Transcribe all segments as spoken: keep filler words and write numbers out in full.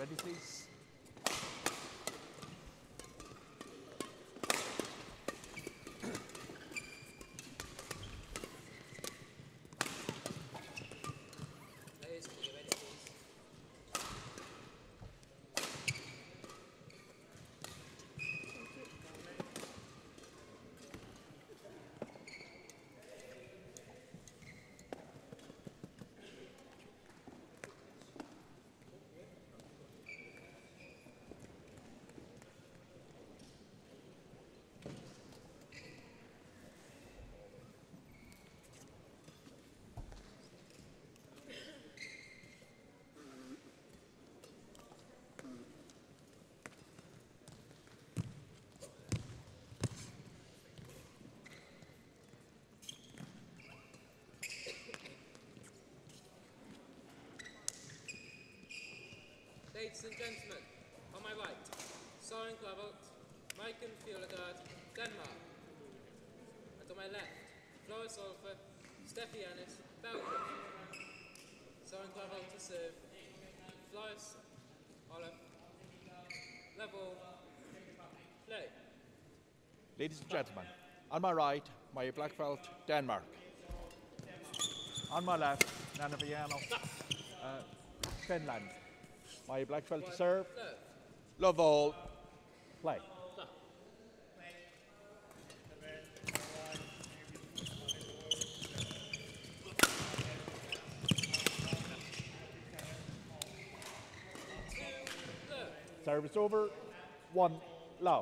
Ready, please. Ladies and gentlemen, on my right, Sorensen, Maiken Fjellgaard, Denmark. And on my left, Floris Olfer, Steffi Ennis, Belgium. Sorensen to serve, Floris Olfer, level, play. Ladies and gentlemen, on my right, my Blichfeldt, Denmark. On my left, Nanna Vainio, uh, Finland. My Blichfeldt to serve. Love all. Play. Service over. One love.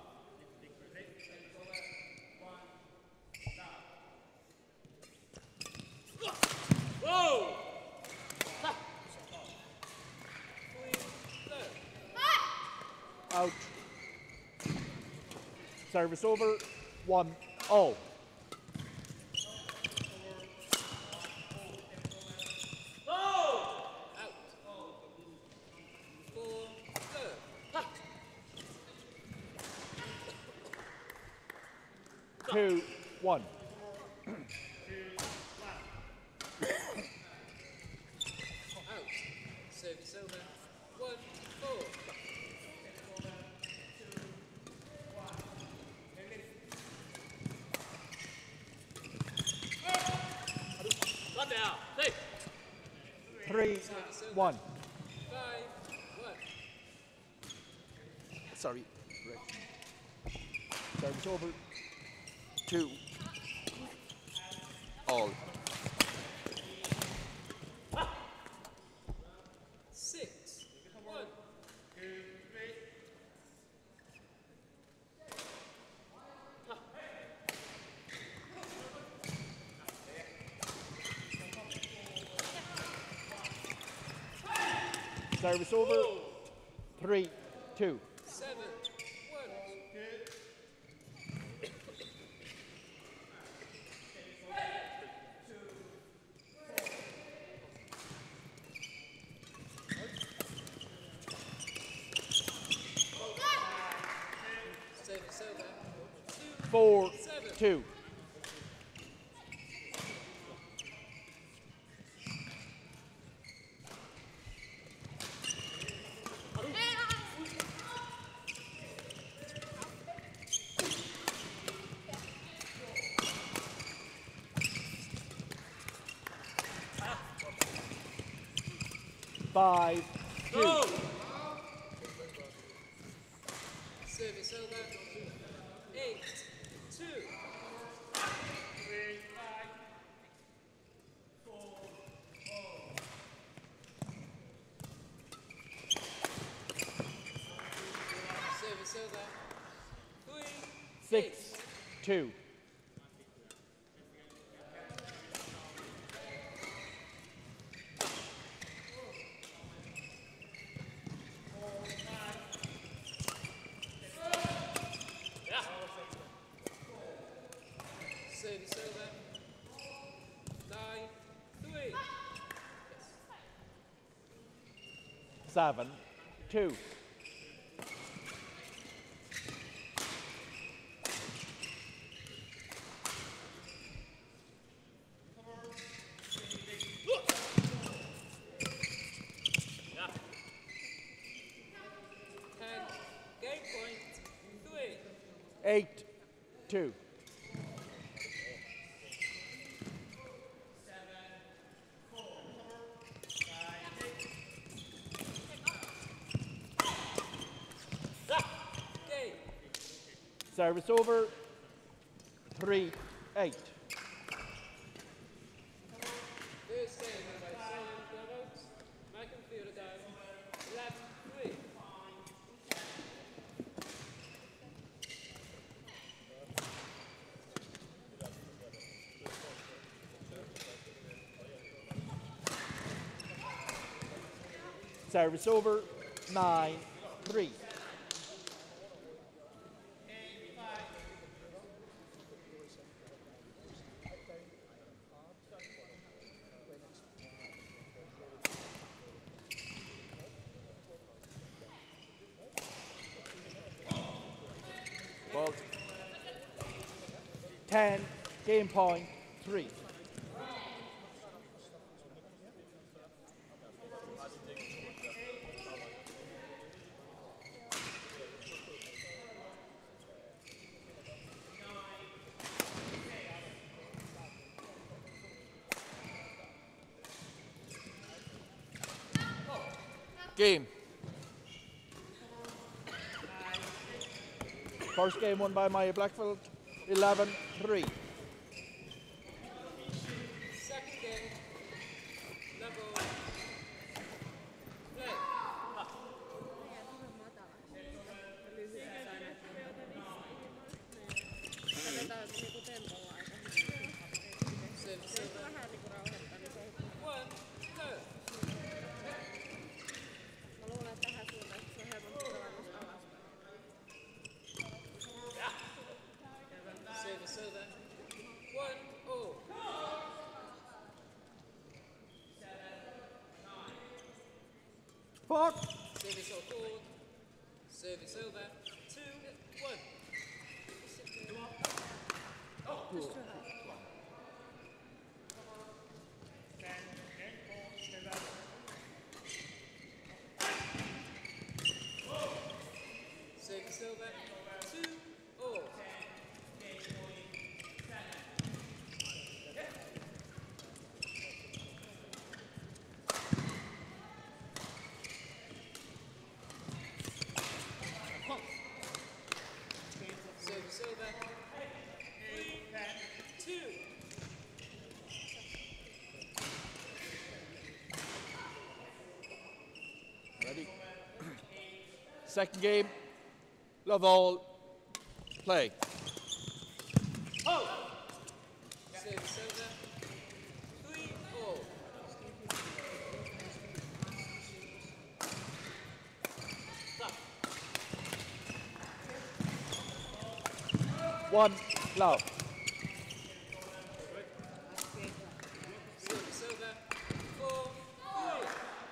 Whoa! Out. Service over. One all. Two, one. Out. Service over. One, four. One down. Hey. Three, one. Five, one. Sorry. Service over. Two. All. Six. One. Two, three. Service over. Three, two. Seven. One. Service over. Two. Four, Seven. two. Five, two. Go! Service over. Eight, two. Three, five. Four, four. Service over. Three, Six, eight. two. Service over. Nine, three. Seven, two. eight, two. Service over, three, eight. First game by Soren Gravot, Michael Fielder down, eleven, three. Service over, nine, three. Well, ten, game point, three. Game. First game won by Maya Blichfeldt, eleven, three. Second game, level, play. Service over. One, go. Service over. One, all. Fuck! Service all forward. Service over. Two, one. Service over. Two, all. Service over. Three, two. Ready? Second game, love all, play. Service over. Three, all. One, love. Service over. Four, three.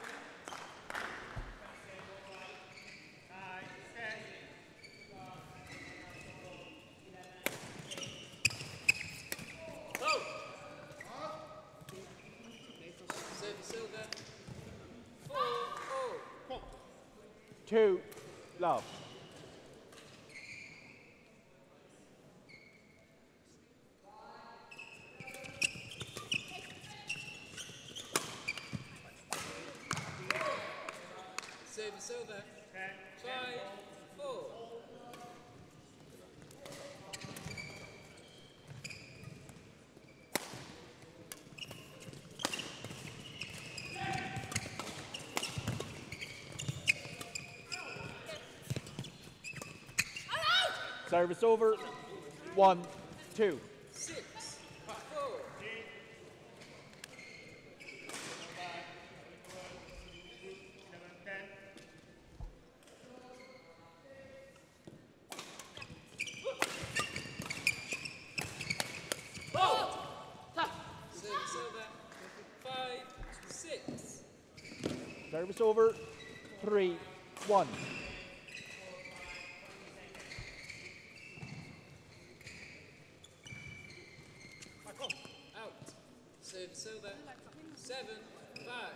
Service over. Four, all. Two, love. Service over. Five, four. Service over, one, two. Six, four. Service over. Five, six. Service over, three, one. Out. Service over. Seven, five.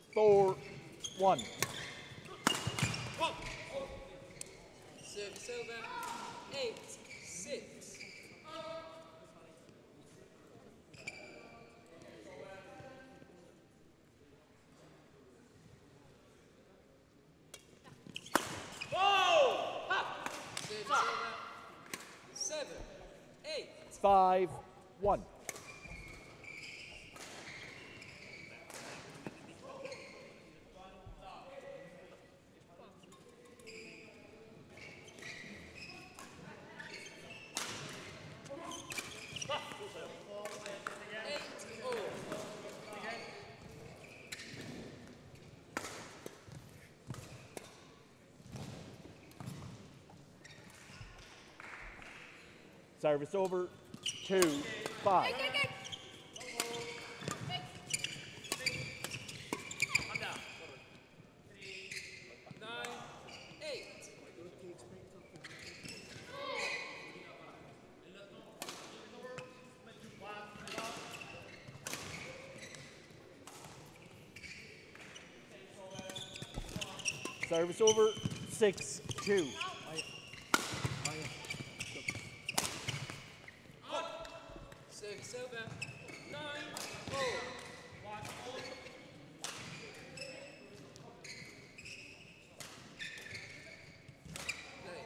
four, one. Service over. Eight, six. Service over. Seven, eight. Five, one. Service over, two, five. Nine, eight. Service over, six, two. Service over. Nine, four. Play.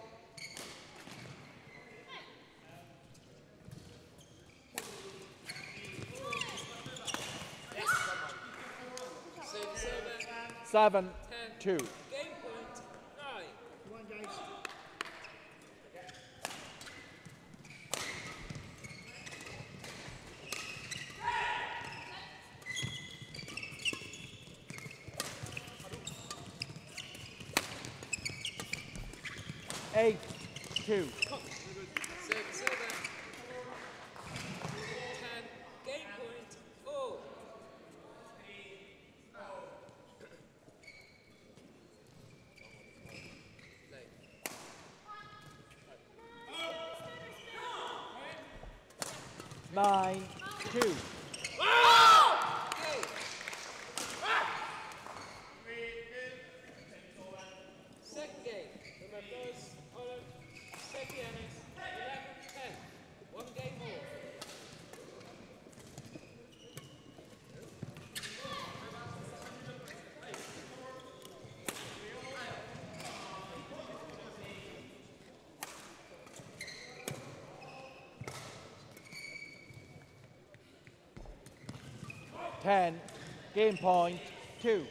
Service over. Seven, Ten. two. Game point. Nine. Eight, two. Service over. Ten. Game point. Four. Play. Nine, two. Go. Second game. Number dos, Olive, Sepianis, eleven, ten. One game more. Ten, game point, two.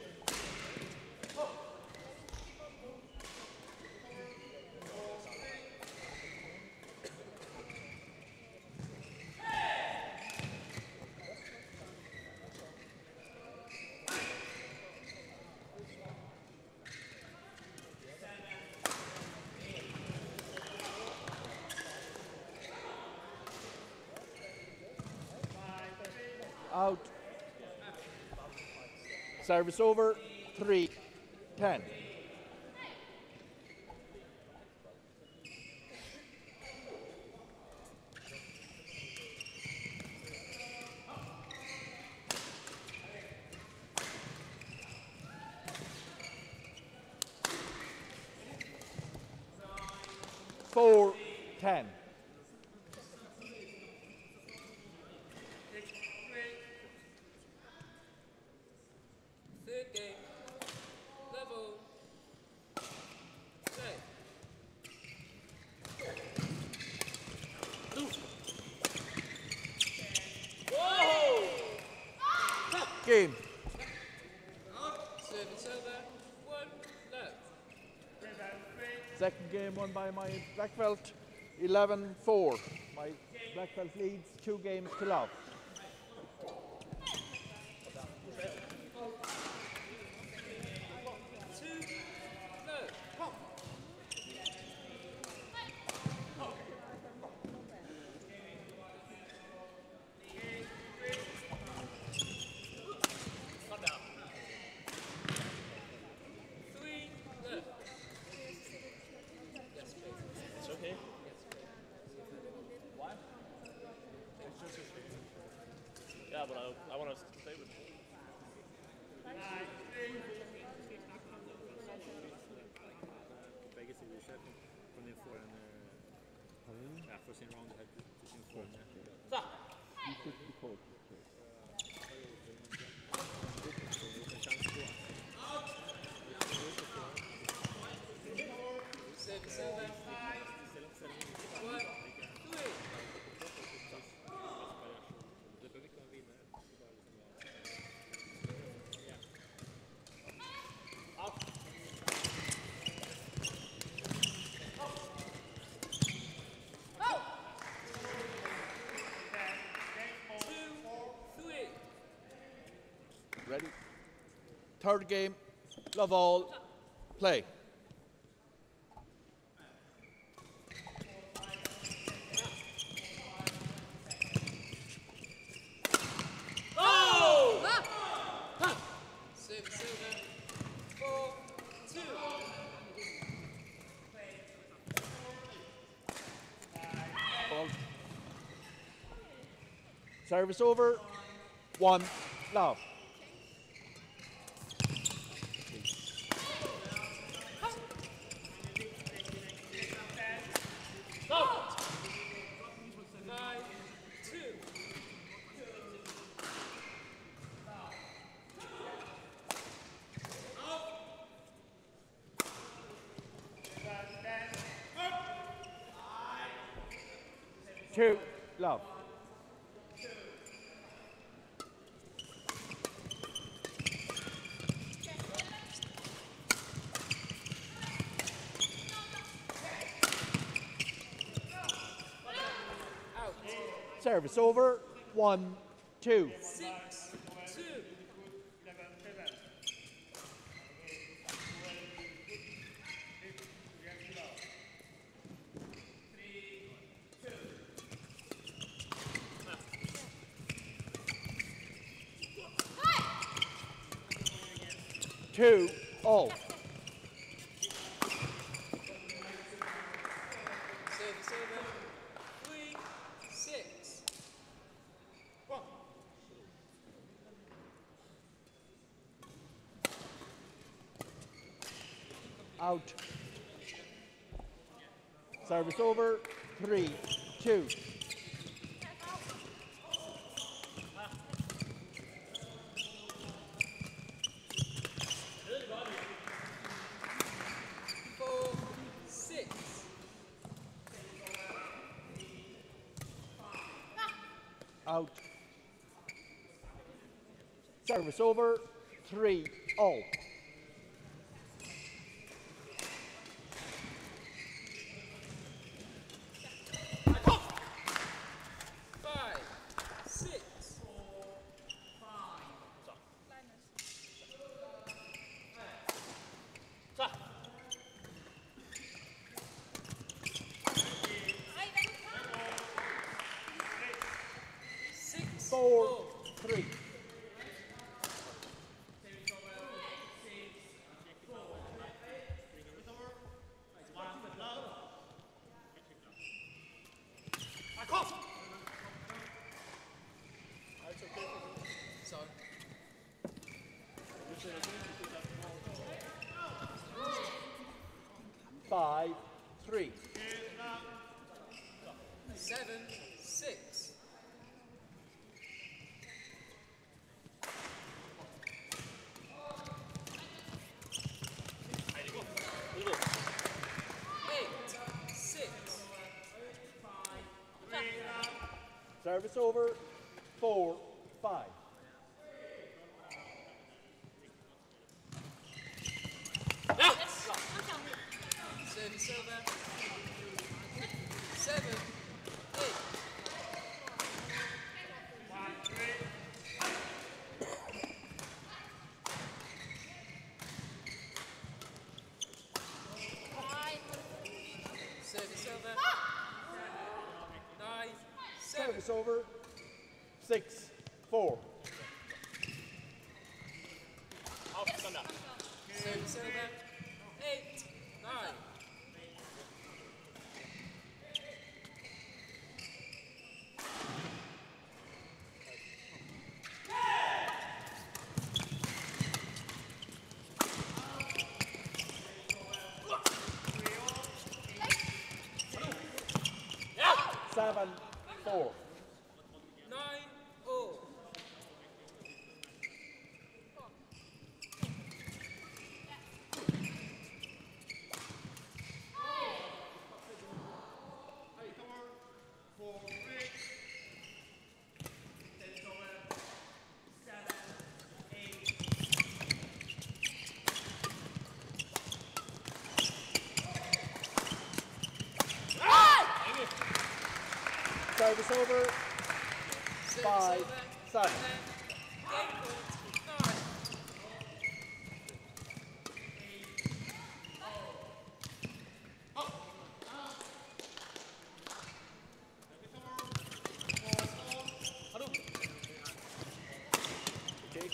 Out. Service over, three, ten. Four, ten. Third game. Level. Play. Game. Service over. One, love. Second game won by my Blichfeldt, eleven four. My Blichfeldt leads two games to love. Two, love. Three, love. Yes, please. It's okay. Why? Yeah, but I, I want to stay with you. Service over. One, three. Ready? Third game, love all, play. Oh! Ah! Service over. Four, two. Ball. Service over, one, love. Nine, two. Two, love. Out. Service over, one, two. Six, two. Two, all. Service over. Three, six. Out. Service over, three, two. Four, six. Out. Service over, three, all. Five, six. Six, Four, three. Sorry. Five, three. Seven, six. Eight, six. Service over, four, five. Service over. Seven, eight. Service over. Nine, seven. Service over, six, four. Service over. Eight, nine. four. Nine all. Service over. Five, seven. Game point, nine. Okay.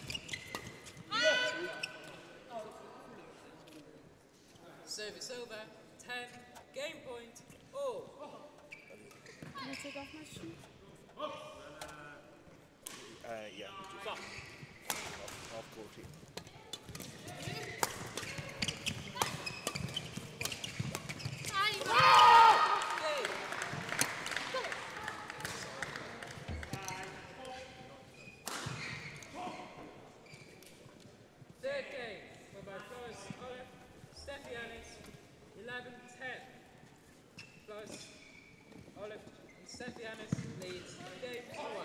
Service over, ten. Game point, all. Can I take off my shoes? Uh, yeah. Off, off court here. Third game, whereby Flores Olive, Stefianis, eleven ten. Flores Olive and Stefianis leads game one.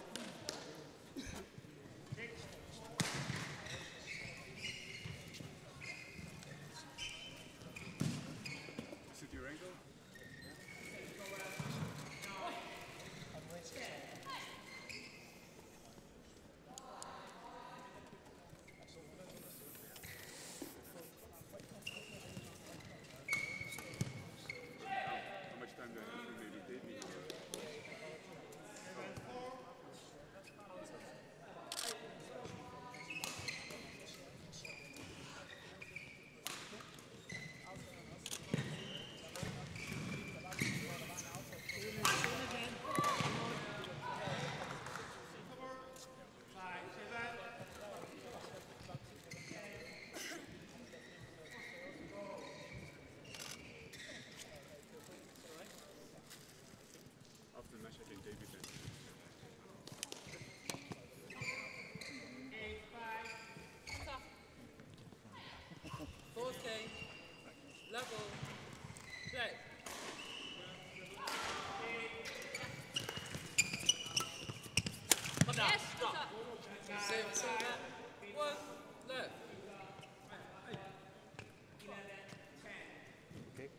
Fourth game, level, play. Yes, stop. Service over, one left. Okay.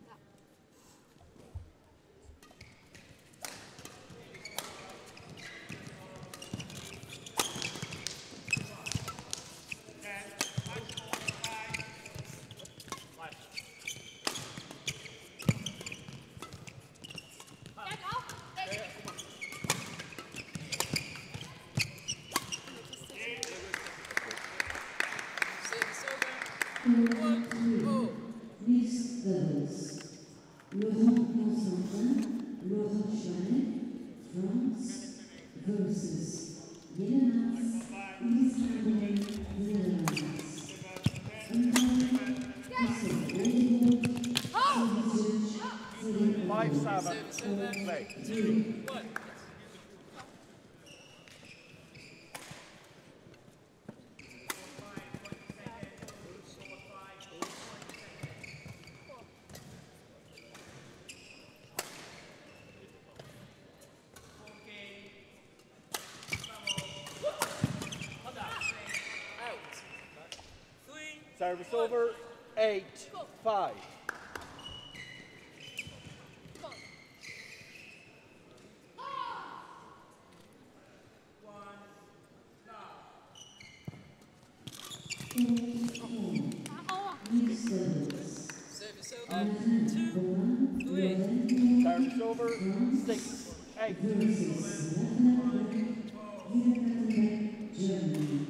Service over, one all. Mixed doubles. Laurent Constantin, Laurent Chanet, France versus Yonex Belgian International. Five, seven. Service over, Play. two, one. Out. Three, Service one. over. Eight, five. Mixed doubles. Service over, two, three. Service over. Six, eight. Versus Dierickx, Germany.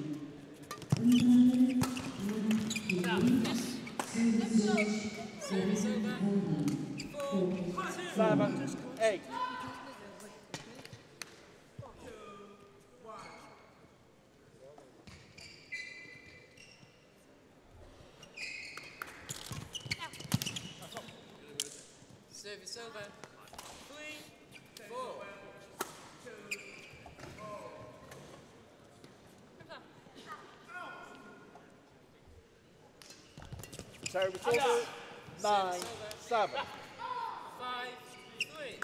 Service over, four, two. Seven, eight. Service over, three, four. Service over. Nine, seven. Five, three.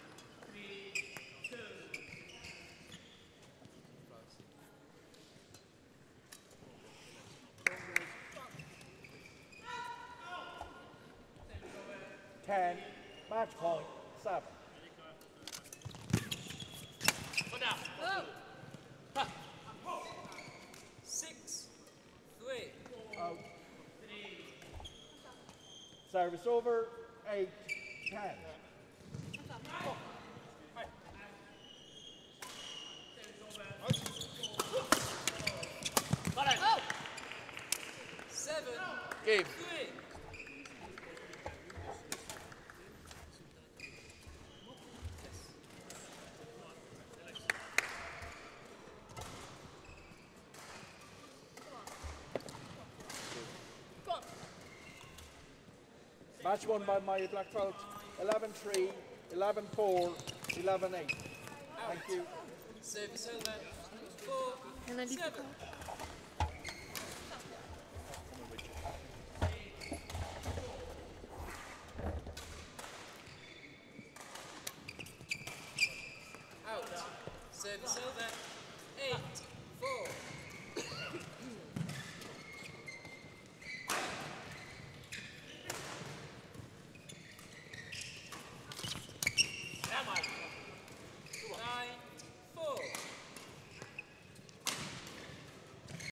Ten, match point, seven. Six, three. Out. Service over. Eight, ten. Seven, Game. three. Match won by my Blichfeldt. eleven three, eleven four, eleven eight. Thank you. Service over. Four, And I leave the seven. court. Out. Service over. Eight,